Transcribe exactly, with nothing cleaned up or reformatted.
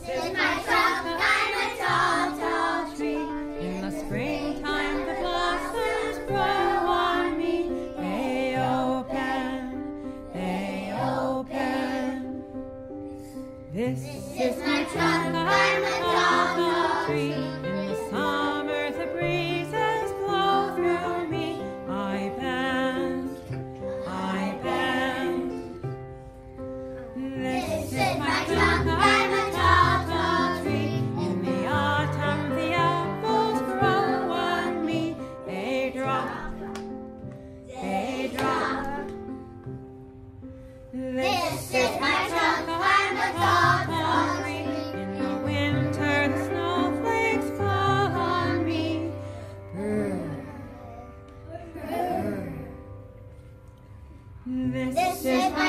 is my trunk, I'm a tall, tall tree. In the springtime the blossoms grow on me. They open, they open. This is my trunk, I'm a tall, tall tree. In the summer the breezes blow through me. I bend, I bend. This is my trunk, I'm a tall, tall tree. In the autumn the apples grow on me. They drop, they drop. This is my trunk, I'm a tall, tall tree. In the winter the snowflakes fall on me. Brr, brr. This is my